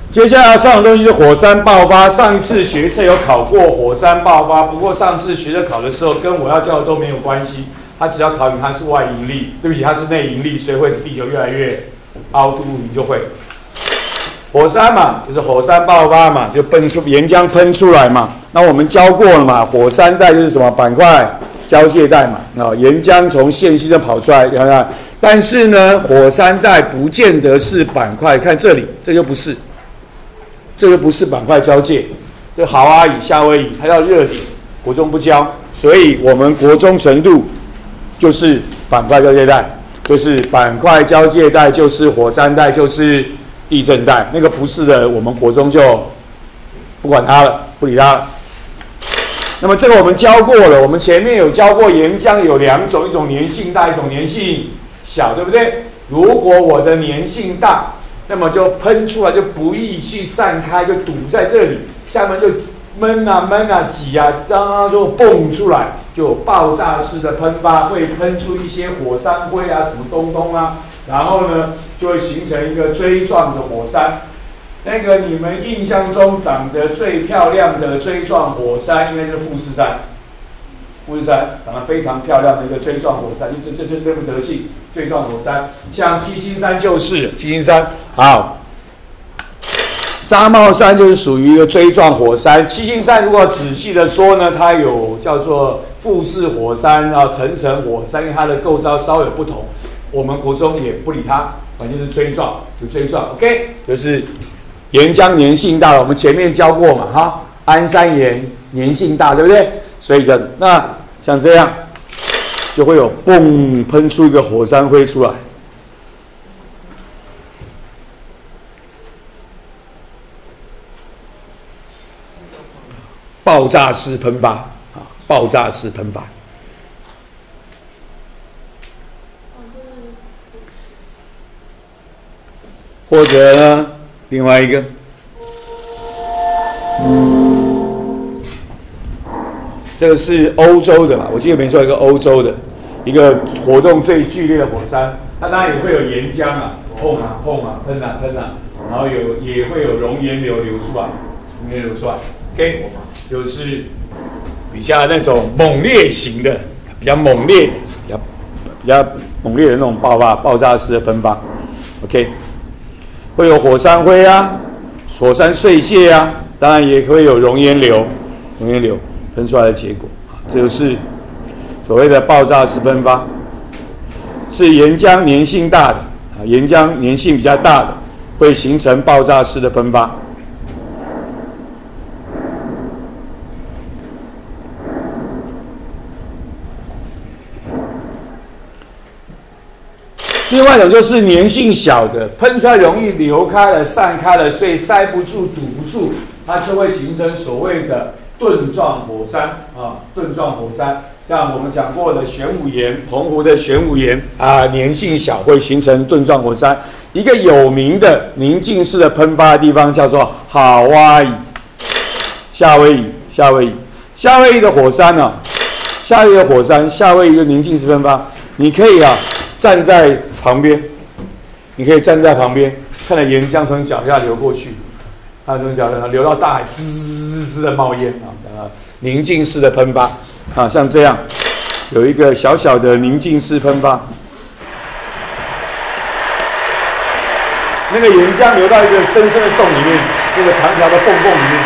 接下来上的东西是火山爆发。上一次学测有考过火山爆发，不过上次学测考的时候跟我要教的都没有关系，它只要考你它是外引力，对不起，它是内引力，所以会使地球越来越凹凸，你就会。火山嘛，就是火山爆发嘛，就岩浆喷出来嘛。那我们教过了嘛，火山带就是什么板块交界带嘛，岩浆从线性上跑出来，看看。但是呢，火山带不见得是板块，看这里，这就不是，这个不是板块交界，这好阿乙、夏威夷，它叫热点，国中不教，所以我们国中程度就是板块交界带，就是板块交界带，就是火山带，就是地震带。那个不是的，我们国中就不管它了，不理它了。那么这个我们教过了，我们前面有教过岩浆有两种，一种粘性大，一种粘性小，对不对？如果我的粘性大，那么就喷出来就不易去散开，就堵在这里，下面就闷啊挤啊，就蹦出来，就有爆炸式的喷发，会喷出一些火山灰啊，什么东啊，然后呢就会形成一个锥状的火山。那个你们印象中长得最漂亮的锥状火山，应该就是富士山。富士山长得非常漂亮的一个锥状火山，这就是这副德性，锥状火山。像七星山就是七星山，好。沙帽山就是属于一个锥状火山。七星山如果仔细的说呢，它有叫做富士火山啊、层火山，因为它的构造稍有不同。我们国中也不理它，反正就是锥状，就锥状。OK， 就是岩浆粘性大了，我们前面教过嘛，哈，安山岩粘性大，对不对？所以那像这样就会有嘣喷出一个火山灰出来。爆炸式喷发啊，爆炸式喷发。或者呢，另外一个，这个是欧洲的嘛？我记得没错，一个欧洲的一个活动最剧烈的火山，它当然也会有岩浆啊，碰啊、喷啊，然后也会有熔岩流出来，OK， 就是比较那种猛烈型的，比较猛烈的那种爆炸式的喷发 ，OK， 会有火山灰啊、火山碎屑啊，当然也会有熔岩流喷出来的结果，这就是所谓的爆炸式喷发，是岩浆粘性大的岩浆粘性比较大的，会形成爆炸式的喷发。另外一种就是粘性小的，喷出来容易流开了、散开了，所以塞不住、堵不住，它就会形成所谓的盾状火山啊，盾状火山。像我们讲过的玄武岩，澎湖的玄武岩啊，粘性小会形成盾状火山。一个有名的宁静式的喷发的地方叫做夏威夷，夏威夷的火山呢、夏威夷的宁静式喷发，你可以站在旁边，看着岩浆从脚下流过去，它从脚下流到大海，嘶的冒烟宁静式的喷发啊，像这样有一个小小的宁静式喷发，那个岩浆流到一个深深的洞里面，那个长条的缝里面。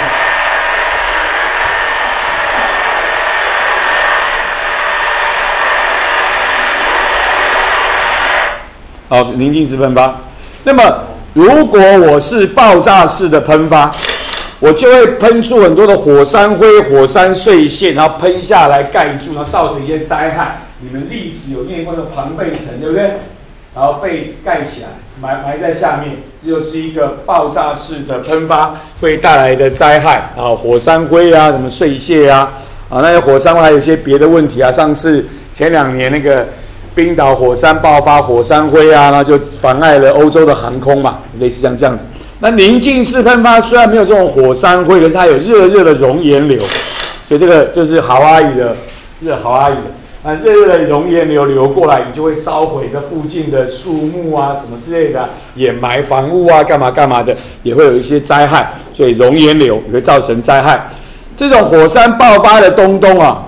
好，宁静式喷发。那么，如果我是爆炸式的喷发，我就会喷出很多的火山灰、火山碎屑，然后喷下来盖住，然后造成一些灾害。你们历史有念过的庞贝层，对不对？然后被盖起来，埋在下面，这就是一个爆炸式的喷发会带来的灾害啊，火山灰啊，什么碎屑啊，那些火山灰还有一些别的问题啊。上次前2年那个冰岛火山爆发火山灰啊，那就妨碍了欧洲的航空嘛，类似像这样子。那宁静式喷发虽然没有这种火山灰，可是它有热的熔岩流，所以这个就是夏威夷的啊，热的熔岩流流过来，你就会烧毁这附近的树木啊，什么之类的，掩埋房屋啊，干嘛干嘛的，也会有一些灾害。所以熔岩流也会造成灾害。这种火山爆发的东东啊，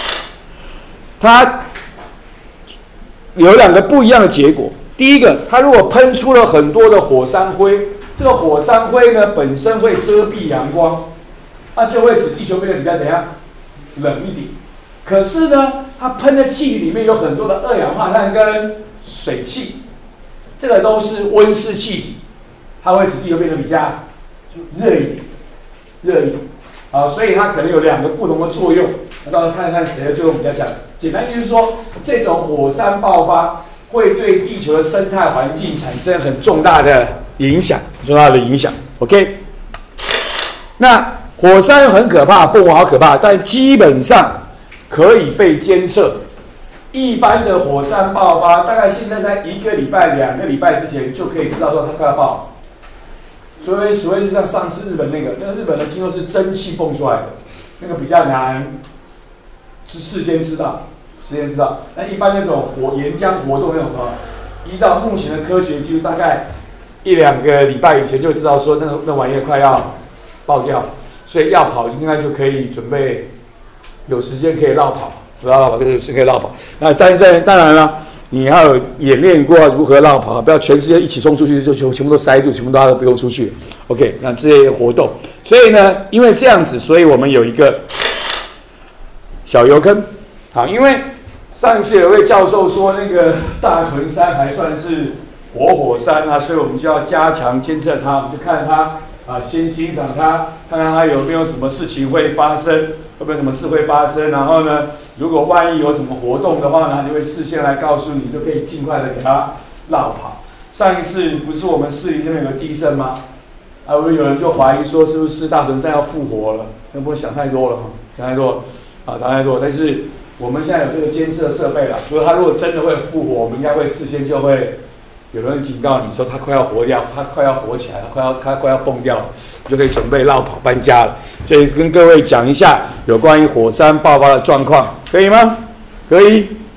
它有2个不一样的结果。第一个，它如果喷出了很多的火山灰，这个火山灰呢本身会遮蔽阳光，那就会使地球变得比较怎样？冷一点。可是呢，它喷的气体里面有很多的二氧化碳跟水汽，这个都是温室气体，它会使地球变得比较热一点，热一点。啊，所以它可能有2个不同的作用。那到时候看看谁的作用比较强。简单就是说，这种火山爆发会对地球的生态环境产生很重大的影响，OK， 那火山很可怕，蹦好可怕，但基本上可以被监测。一般的火山爆发，大概现在在1个礼拜、2个礼拜之前就可以知道说它快要爆。所以是像上次日本那个日本人听说是蒸汽蹦出来的，那个比较难事先知道。那一般那种岩浆活动那种依照目前的科学技术，大概1、2个礼拜以前就知道说那玩意儿快要爆掉，所以要跑应该就可以准备有时间可以绕跑，这个是可以绕跑。那但是当然了，你要有演练过如何绕跑，不要全世界一起冲出去就全部都塞住，全部大家都不用出去。OK， 那这些活动，所以呢，因为这样子，所以我们有一个小油坑。好，因为上一次有位教授说那个大屯山还算是活火山啊，所以我们就要加强监测它，我们就看它啊，先欣赏它，看看它有没有什么事情会发生，会不会有什么事会发生，然后呢，如果万一有什么活动的话呢，它就会事先来告诉你，就可以尽快的给它绕跑。上一次不是我们士林那边有个地震吗？啊，有人就怀疑说是不是大屯山要复活了？那不会想太多了，想太多了。但是我们现在有这个监测设备了，所以它如果真的会复活，我们应该会事先就会有人警告你说它快要活掉，它快要活起来，它快要蹦掉了，你就可以准备绕跑搬家了。所以跟各位讲一下有关于火山爆发的状况，可以吗？可以。